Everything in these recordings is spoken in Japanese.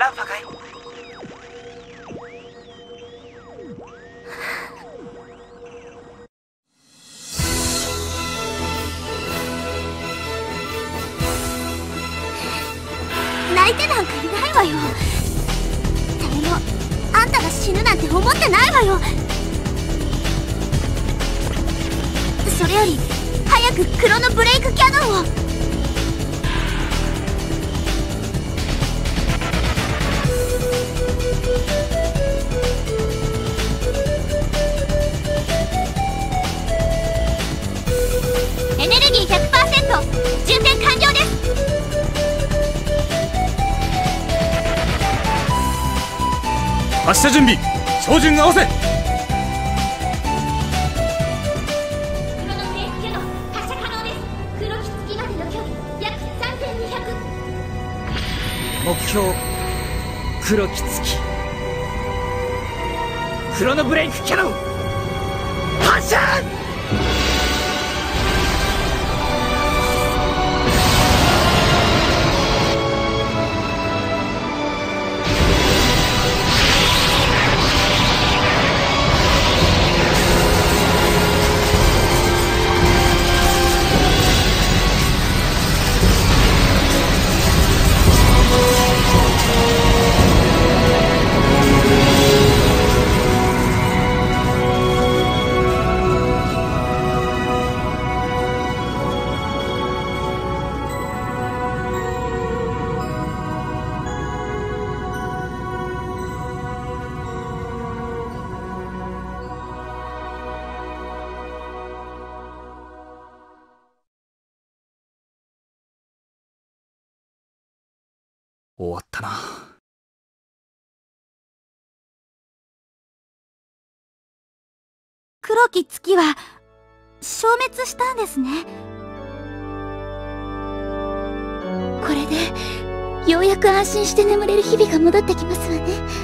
ランファかい？ 泣いてなんかいないわよ。誰もあんたが死ぬなんて思ってないわよ。それより早くクロノブレイクキャノンを。エネルギー 100% 充填完了です。 発射準備、照準合わせ。 クロノブレイクキャノン発射可能です。黒き月までの距離約3200。 目標黒き月。クロノブレイクキャノン発射。 終わったな。 黒き月は消滅したんですね。これでようやく安心して眠れる日々が戻ってきますわね。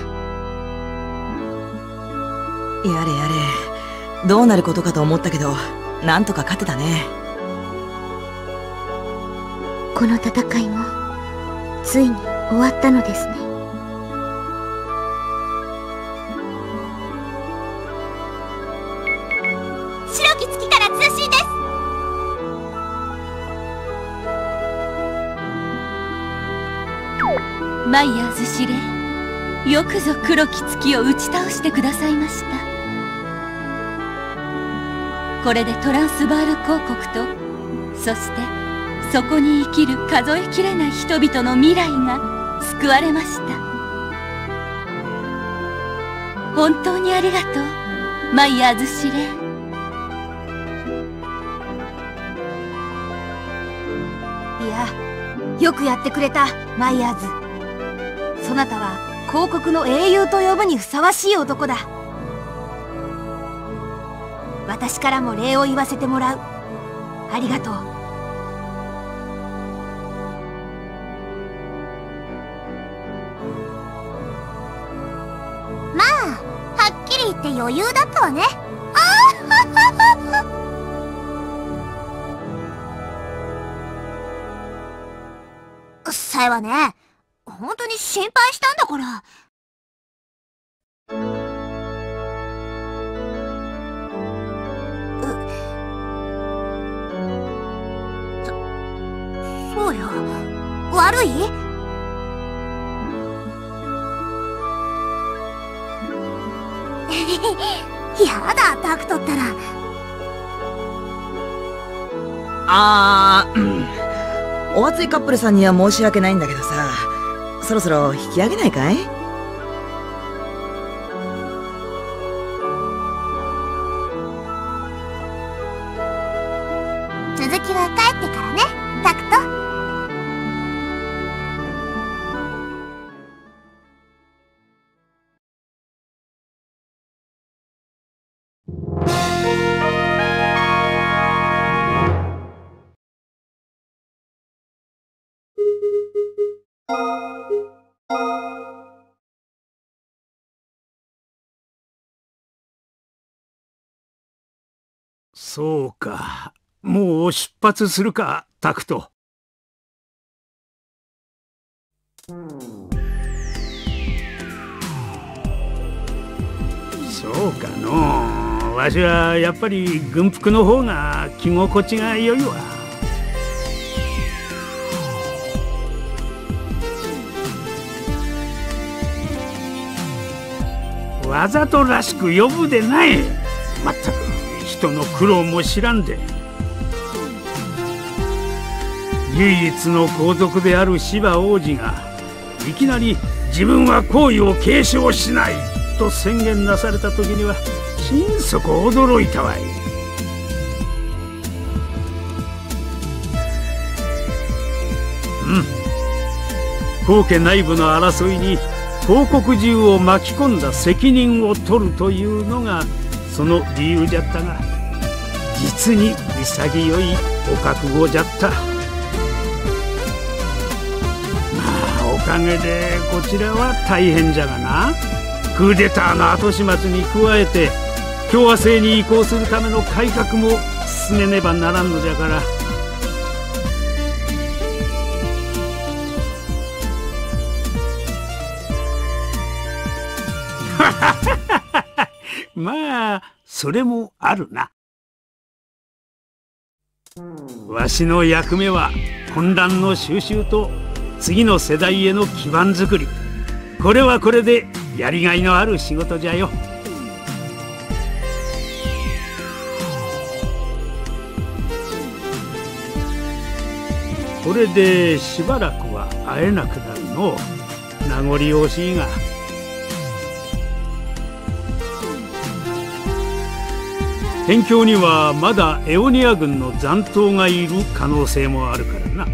やれやれ、どうなることかと思ったけど、なんとか勝てたね。 この戦いもついに終わったのですね。白き月から通信です。マイヤーズ司令、よくぞ黒き月を打ち倒してくださいました。これでトランスバール公国と、そしてそこに生きる数えきれない人々の未来が救われました。本当にありがとう、マイヤーズ司令。 いや、よくやってくれた、マイヤーズ。そなたは公国の英雄と呼ぶにふさわしい男だ。私からも礼を言わせてもらう。ありがとう。 まあ、はっきり言って余裕だったわね。さえはね、本当に心配したんだから。そうよ。悪い？やだ、タクトったら。 お熱いカップルさんには申し訳ないんだけどさ、そろそろ引き上げないかい？ 続きは帰ってからね、タクト。 そうか。もう出発するか、タクト。 そうかの。わしはやっぱり軍服の方が着心地が良いわ。わざとらしく呼ぶでない。まったく人の苦労も知らんで。唯一の皇族である芝王子がいきなり自分は皇位を継承しないと宣言なされた時には心底驚いたわい。皇家内部の争いに皇国中を巻き込んだ責任を取るというのがその理由じゃったが、実に潔いお覚悟じゃった。おかげでこちらは大変じゃがな。クーデターの後始末に加えて共和制に移行するための改革も進めねばならんのじゃから。まあそれもあるな。わしの役目は混乱の収拾と次の世代への基盤づくり。これはこれでやりがいのある仕事じゃよ。これでしばらくは会えなくなるの。名残惜しいが。辺境にはまだエオニア軍の残党がいる可能性もあるからな。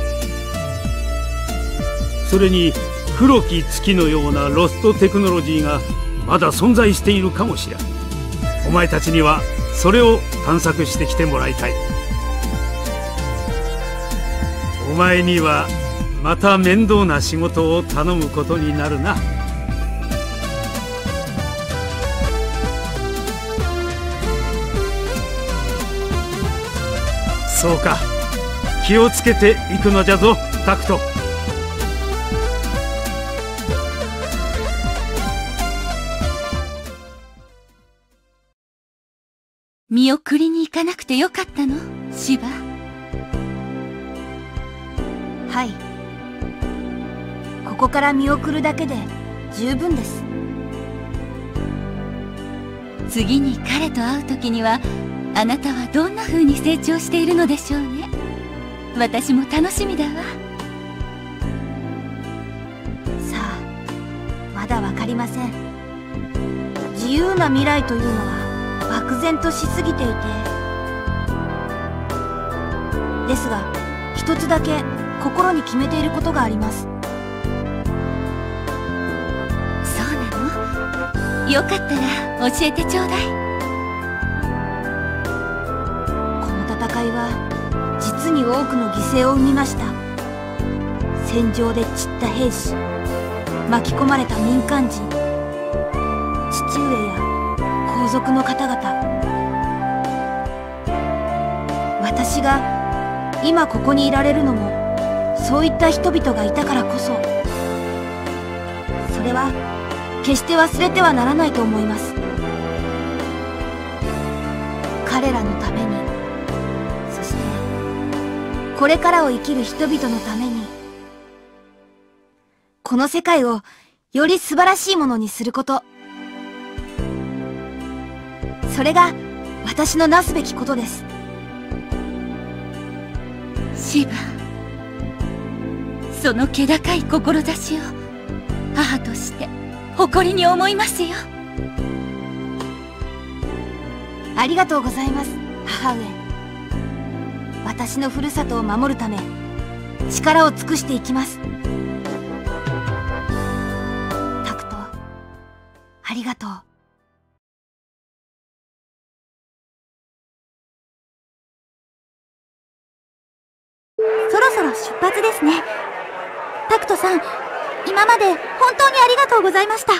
それに黒き月のようなロストテクノロジーがまだ存在しているかもしれん。お前たちにはそれを探索してきてもらいたい。お前にはまた面倒な仕事を頼むことになるな。そうか、気をつけていくのじゃぞタクト。 見送りに行かなくてよかったの、シバ。 はい。ここから見送るだけで十分です。 次に彼と会う時にはあなたはどんな風に成長しているのでしょうね。私も楽しみだわ。 さあ、まだわかりません。自由な未来というのは漠然としすぎていて、ですが一つだけ心に決めていることがあります。 そうなの？よかったら教えてちょうだい。 この戦いは実に多くの犠牲を生みました。戦場で散った兵士、巻き込まれた民間人、父上や皇族の方々。私が今ここにいられるのもそういった人々がいたからこそ。それは決して忘れてはならないと思います。彼らのために、そしてこれからを生きる人々のために、この世界をより素晴らしいものにすること、それが私のなすべきことです。 シバ、その気高い志を母として誇りに思いますよ。 ありがとうございます、母上。私のふるさとを守るため力を尽くしていきます。タクト、ありがとう。 そろそろ出発ですね。タクトさん、今まで本当にありがとうございました。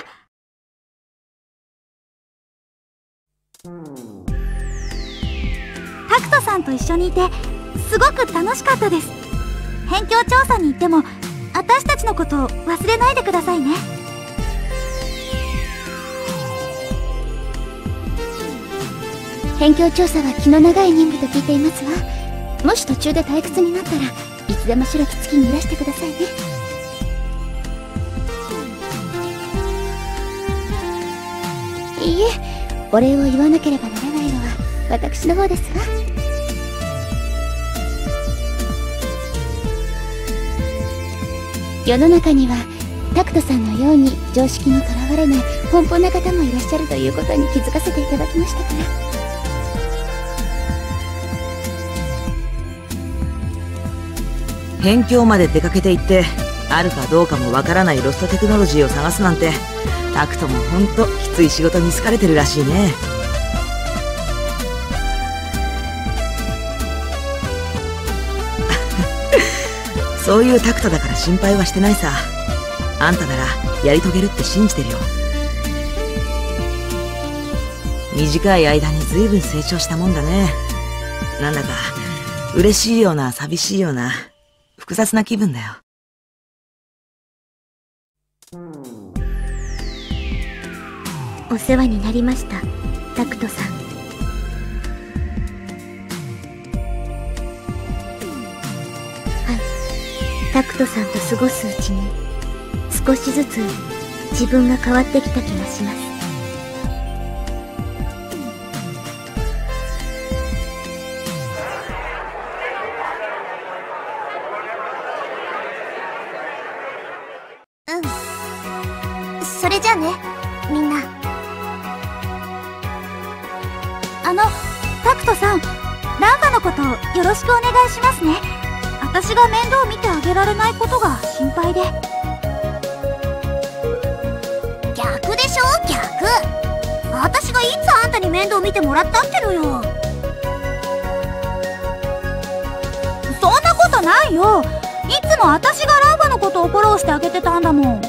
タクトさんと一緒にいてすごく楽しかったです。辺境調査に行っても私たちのことを忘れないでくださいね。 辺境調査は気の長い任務と聞いていますわ。もし途中で退屈になったらいつでも白き月にいらしてくださいね。いいえ、お礼を言わなければならないのは私の方ですわ。世の中にはタクトさんのように常識にとらわれない奔放な方もいらっしゃるということに気づかせていただきましたから。 辺境まで出かけていってあるかどうかもわからないロストテクノロジーを探すなんて、タクトもほんときつい仕事に好かれてるらしいね。そういうタクトだから心配はしてないさ。あんたならやり遂げるって信じてるよ。短い間に随分成長したもんだね。なんだか嬉しいような寂しいような複雑な気分だよ。 お世話になりました、タクトさん。はい、タクトさんと過ごすうちに少しずつ自分が変わってきた気がします。 それじゃあね、みんな。 タクトさん、ランバのことよろしくお願いしますね。私が面倒見てあげられないことが心配で。 逆でしょ、逆。私がいつあんたに面倒見てもらったってのよ。 そんなことないよ。いつも私がランバのことをフォローしてあげてたんだもん。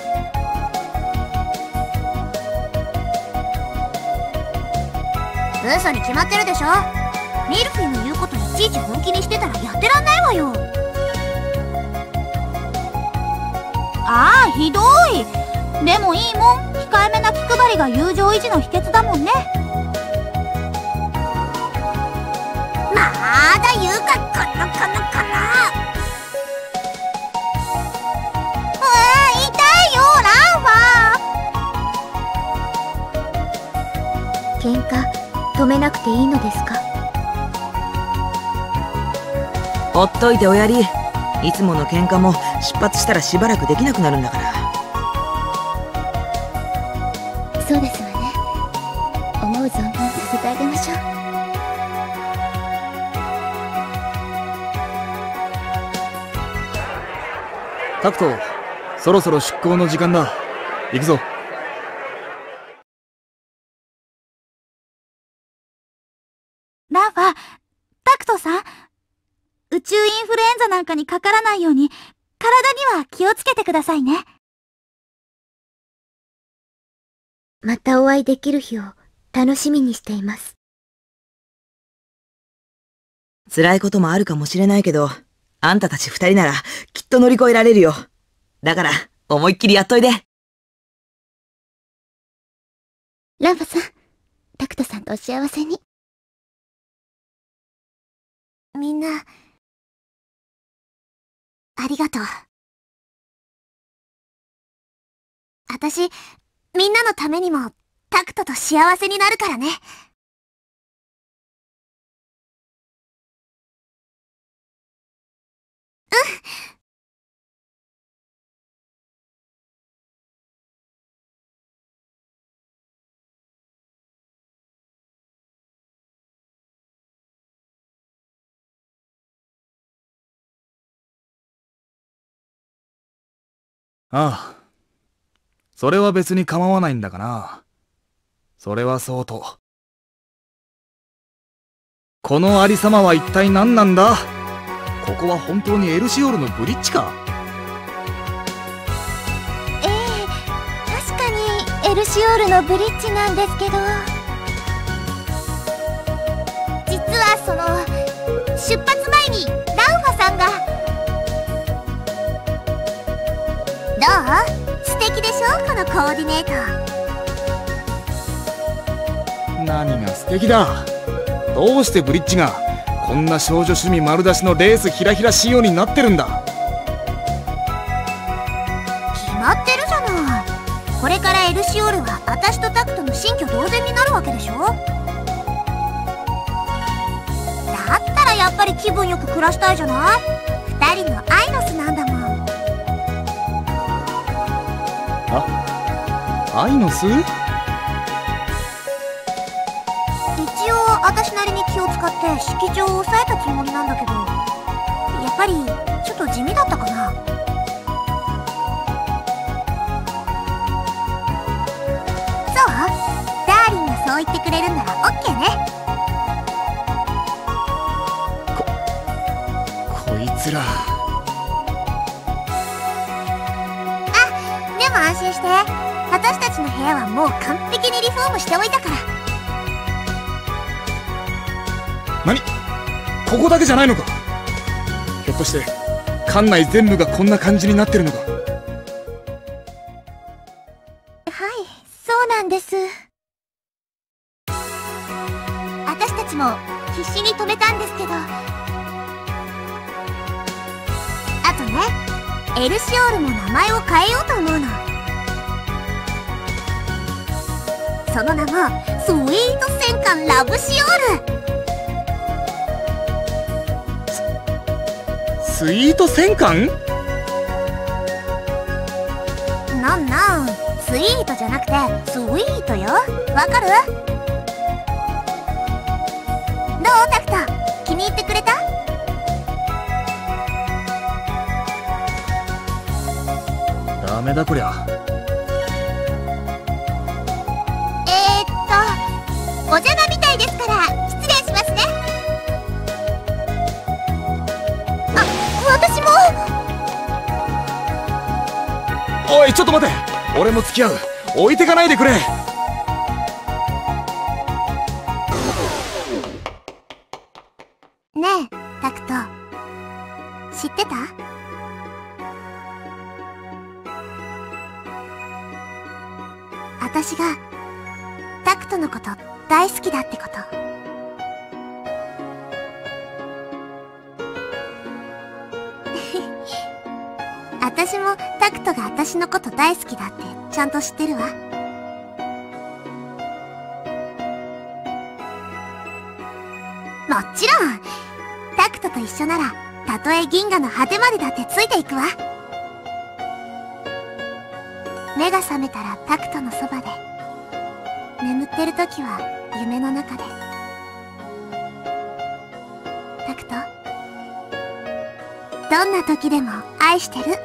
嘘に決まってるでしょ。ミルフィーの言うこといちいち本気にしてたらやってらんないわよ。 ああ、ひどい。でもいいもん。控えめな気配りが友情維持の秘訣だもんね。 まだ言うか、この。 痛いよ、ランファ。喧嘩止めなくていいのですか？ ほっといておやり。いつもの喧嘩も出発したらしばらくできなくなるんだから。 そうですわね。思う存分させてあげましょう。 タクト、そろそろ出港の時間だ。行くぞ。 ランファ、タクトさん、宇宙インフルエンザなんかにかからないように体には気をつけてくださいね。またお会いできる日を楽しみにしています。 辛いこともあるかもしれないけど、あんたたち二人ならきっと乗り越えられるよ。だから思いっきりやっといで。 ランファさん、タクトさんとお幸せに。 みんな、ありがとう。私、みんなのためにもタクトと幸せになるからね。 ああ。それは別に構わないんだがな。それはそうと。このありさまは一体何なんだ？ここは本当にエルシオールのブリッジか？ 確かにエルシオールのブリッジなんですけど、 実はその出発前にランファさんが。どう？素敵でしょ、このコーディネート。 何が素敵だ。 どうしてブリッジがこんな少女趣味丸出しのレースひらひら仕様になってるんだ。 決まってるじゃない。これからエルシオールは私とタクトの新居同然になるわけでしょ。だったらやっぱり気分よく暮らしたいじゃない。二人のアイノスなんだもん。 アイノス？ 一応私なりに気を使って式場を抑えたつもりなんだけど、やっぱりちょっと地味だったかな。そう？ダーリンがそう言ってくれるんならオッケーね。 こいつら。 でも安心して、私たちの部屋はもう完璧にリフォームしておいたから。 何？ここだけじゃないのか？ひょっとして館内全部がこんな感じになってるのか？ はい、そうなんです。私たちも必死に止めたんですけど、あとね、エルシオールも名前を変えようと思うの。その名もスイート戦艦ラブシオール。 スイート戦艦？ なんスイートじゃなくてスイートよ。わかる？どうタクト、気に入ってくれた？ ダメだこりゃ。 お邪魔みたいですから失礼しますね。あ、私も。 おいちょっと待て、俺も付き合う。置いてかないでくれ。 ねえタクト、知ってた？私がタクトのこと大好きだってこと。私もタクトが私のこと大好きだってちゃんと知ってるわ。もちろんタクトと一緒ならたとえ銀河の果てまでだってついていくわ。目が覚めたらタクトのそばで、眠ってる時は夢の中で。タクト、どんな時でも愛してる。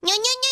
にょにょにょ